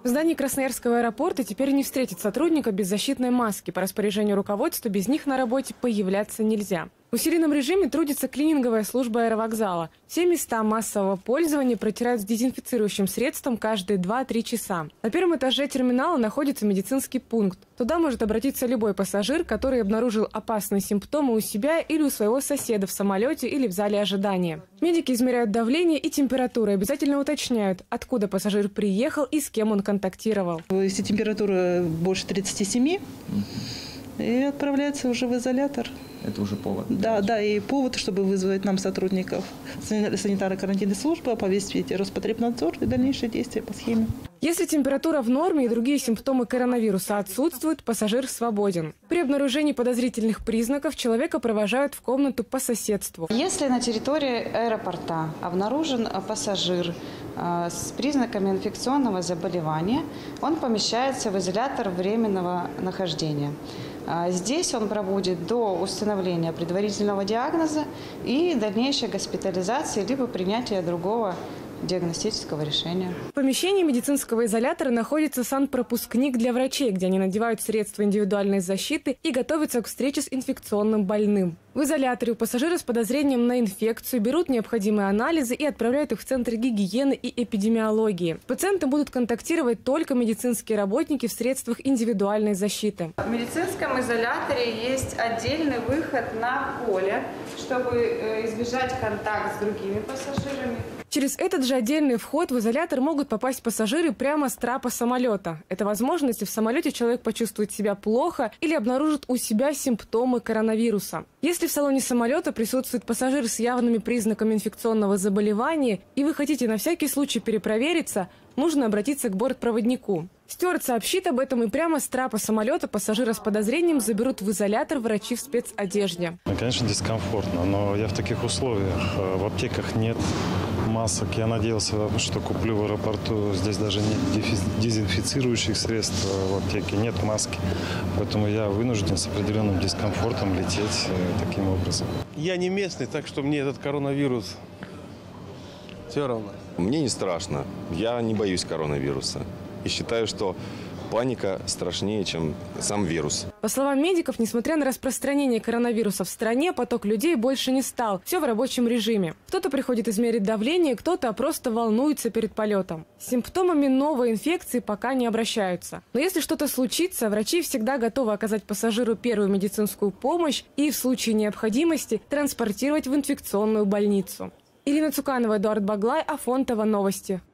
В здании Красноярского аэропорта теперь не встретит сотрудника без защитной маски. По распоряжению руководства без них на работе появляться нельзя. В усиленном режиме трудится клининговая служба аэровокзала. Все места массового пользования протирают с дезинфицирующим средством каждые 2-3 часа. На первом этаже терминала находится медицинский пункт. Туда может обратиться любой пассажир, который обнаружил опасные симптомы у себя или у своего соседа в самолете или в зале ожидания. Медики измеряют давление и температуру и обязательно уточняют, откуда пассажир приехал и с кем он контактировал. Если температура больше 37, и отправляется уже в изолятор. Это уже повод? Да, и повод, чтобы вызвать нам сотрудников санитарно-карантинной службы, повесить Роспотребнадзор и дальнейшие действия по схеме. Если температура в норме и другие симптомы коронавируса отсутствуют, пассажир свободен. При обнаружении подозрительных признаков человека провожают в комнату по соседству. Если на территории аэропорта обнаружен пассажир с признаками инфекционного заболевания, он помещается в изолятор временного нахождения. Здесь он пробудет до установления предварительного диагноза и дальнейшей госпитализации либо принятия другого диагностического решения. В помещении медицинского изолятора находится санпропускник для врачей, где они надевают средства индивидуальной защиты и готовятся к встрече с инфекционным больным. В изоляторе у пассажира с подозрением на инфекцию берут необходимые анализы и отправляют их в Центр гигиены и эпидемиологии. С пациентом будут контактировать только медицинские работники в средствах индивидуальной защиты. В медицинском изоляторе есть отдельный выход на поле, чтобы избежать контакта с другими пассажирами. Через этот же отдельный вход в изолятор могут попасть пассажиры прямо с трапа самолета. Это возможность, если в самолете человек почувствует себя плохо или обнаружит у себя симптомы коронавируса. Если в салоне самолета присутствует пассажир с явными признаками инфекционного заболевания и вы хотите на всякий случай перепровериться, нужно обратиться к бортпроводнику. Стюард сообщит об этом, и прямо с трапа самолета пассажира с подозрением заберут в изолятор врачи в спецодежде. Конечно, дискомфортно, но я в таких условиях. В аптеках нет масок. Я надеялся, что куплю в аэропорту. Здесь даже нет дезинфицирующих средств в аптеке, нет маски. Поэтому я вынужден с определенным дискомфортом лететь таким образом. Я не местный, так что мне этот коронавирус все равно. Мне не страшно. Я не боюсь коронавируса. И считаю, что паника страшнее, чем сам вирус. По словам медиков, несмотря на распространение коронавируса в стране, поток людей больше не стал. Все в рабочем режиме. Кто-то приходит измерить давление, кто-то просто волнуется перед полетом. С симптомами новой инфекции пока не обращаются. Но если что-то случится, врачи всегда готовы оказать пассажиру первую медицинскую помощь и в случае необходимости транспортировать в инфекционную больницу. Ирина Цуканова, Эдуард Баглай, Афонтова, Новости.